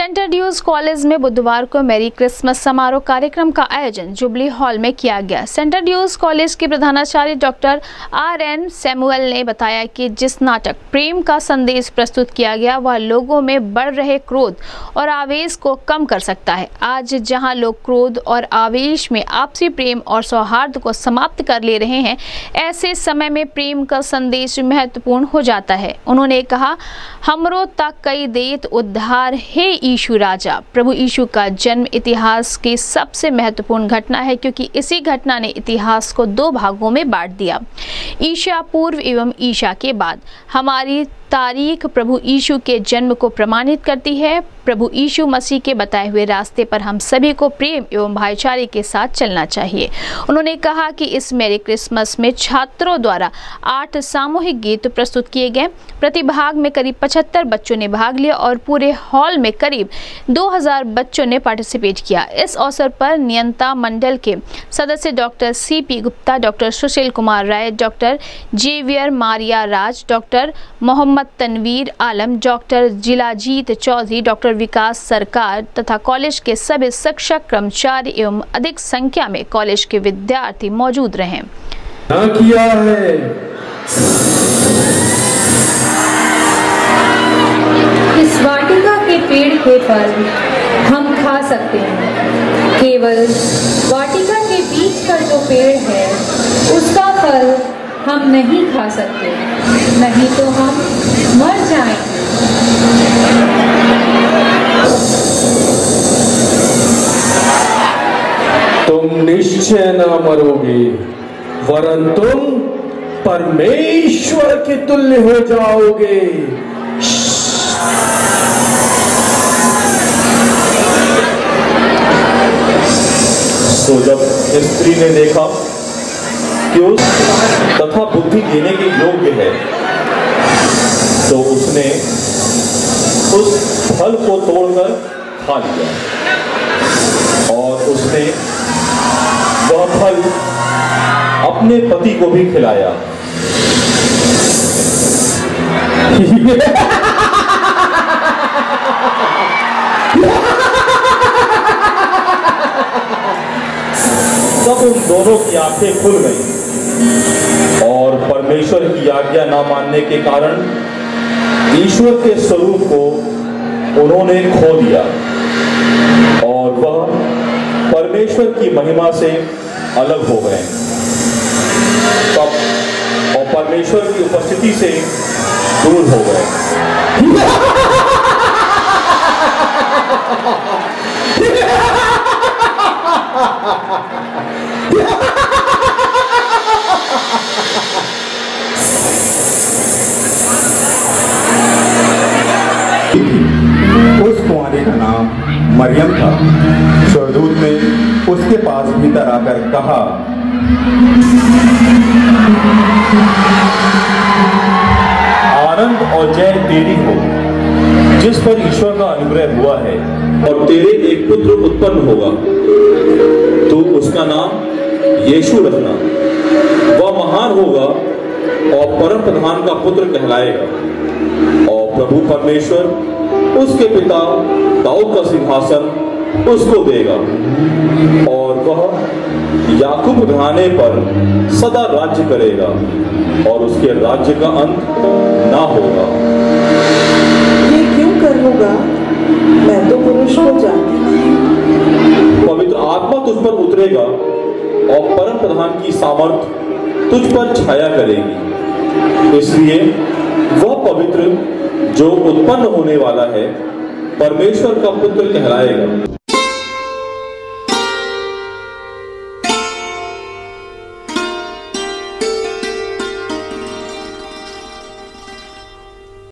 Centre dues college में बुधवार को मैरी क्रिसमस समारोह कार्यक्रम का आयोजन जुबली हॉल में किया गया। सेंटर ड्यूज कॉलेज के प्रधानाचार्य डॉक्टर R.N. सैमुअल ने बताया कि जिस नाटक प्रेम का संदेश प्रस्तुत किया गया वह लोगों में बढ़ रहे क्रोध और आवेश को कम कर सकता है। आज जहां लोग क्रोध और आवेश में आपसी प्रेम और सौहार्द को समाप्त कर ले रहे हैं, ऐसे समय में प्रेम का संदेश महत्वपूर्ण हो जाता है। उन्होंने कहा, हमरो तक कई देत उद्धार हे यीशु राजा। प्रभु यीशु का जन्म इतिहास की सबसे महत्वपूर्ण घटना है, क्योंकि इसी घटना ने इतिहास को दो भागों में बांट दिया, ईशा पूर्व एवं ईशा के बाद। हमारी तारीख प्रभु यीशु के जन्म को प्रमाणित करती है। प्रभु यीशु मसीह के बताए हुए रास्ते पर हम सभी को प्रेम एवं भाईचारे के साथ चलना चाहिए। उन्होंने कहा कि इस मैरी क्रिसमस में छात्रों द्वारा 8 सामूहिक गीत प्रस्तुत किए गए। प्रतिभाग में करीब 75 बच्चों ने भाग लिया और पूरे हॉल में करीब 2000 बच्चों ने पार्टिसिपेट किया। इस अवसर पर नियंता मंडल के सदस्य doctor C.P. Gupta, doctor Sushil Kumar Rai, doctor Xavier Maria Raj, doctor Mohammad Tanveer Alam, doctor Jilajeet Chaudhary, doctor Vikas Sarkar तथा कॉलेज के सभी शिक्षक, कर्मचारी एवं अधिक संख्या में कॉलेज के विद्यार्थी मौजूद रहे। किया है इस वाटिका के पेड़ के फल हम खा सकते हैं, केवल वाटिका के बीच का जो पेड़ है उसका फल हम नहीं खा सकते, नहीं तो हम मर जाएंगे। तुम निश्चय न मरोगे, वरन तुम परमेश्वर के तुल्य हो जाओगे। तो जब स्त्री ने देखा कि उस तथा बुद्धि देने के योग्य है, तो उसने उस फल को तोड़कर खा लिया और उसने वह फल अपने पति को भी खिलाया। तब उन दोनों की आंखें खुल गई और परमेश्वर की आज्ञा ना मानने के कारण ईश्वर के स्वरूप को उन्होंने खो दिया और वह परमेश्वर की महिमा से अलग हो गए। तब और परमेश्वर की उपस्थिति से दूर हो गए। उस कुंवारी का नाम मरियम था। स्वर्गदूत ने उसके पास भीतर आकर कहा, आनंद और जय तेरी हो, जिस पर ईश्वर का अनुग्रह हुआ है, और तेरे एक पुत्र उत्पन्न होगा, तू उसका नाम यीशु रखना। वह महान होगा और परम प्रधान का पुत्र कहलाएगा, और प्रभु परमेश्वर उसके पिता दाऊद का सिंहासन उसको देगा, और वह याकूब घराने पर सदा राज्य करेगा, और उसके राज्य का अंत ना होगा। ये क्यों कर होगा? मैं तो पुरुष को जानती नहीं। पवित्र आत्मा तुझ पर उतरेगा और परम प्रधान की सामर्थ तुझ पर छाया करेगी। इसलिए वह पवित्र जो उत्पन्न होने वाला है परमेश्वर का पुत्र कहलाएगा।